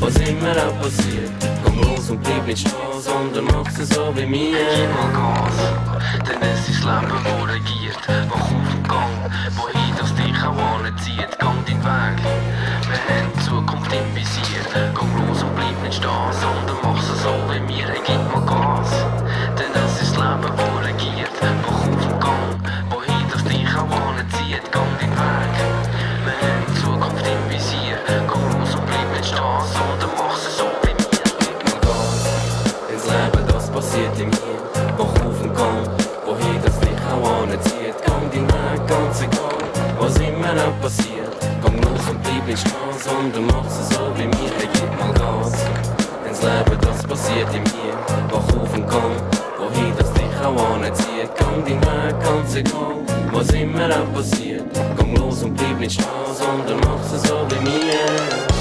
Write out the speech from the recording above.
was immer auch passiert. Komm los und bleib nicht stehen, sondern mach's so wie mir. Gib mal Gas, denn es ist das Leben, das regiert. Mach auf und gang, wohin das dich auch anzieht. Gang deinen Weg, wir haben die Zukunft im Visier. Komm los und bleib nicht stehen, sondern mach's so wie mir. Hey, gib mal Gas, denn es ist das Leben, das regiert. Mach auf und gang, wohin das dich auch anzieht. Gang deinen Weg, wir haben die Zukunft im Visier. Komm los und bleib nicht stehen, sondern mach's so wie mir. Gib mal Gas ins Leben, das passiert in mir. Mach auf und gang, wohin das dich auch anzieht. Gang deinen Weg, ganz egal, was immer auch passiert. Komm los und bleib nicht stehen, sondern mach's so wie mir. Hey, gib mal Gas ins Leben, das passiert in mir. Wach auf und gang, wohin das dich auch anzieht. Gang deinen Weg, ganz egal, was immer auch passiert. Komm los und bleib nicht stehen, sondern mach's so wie mir.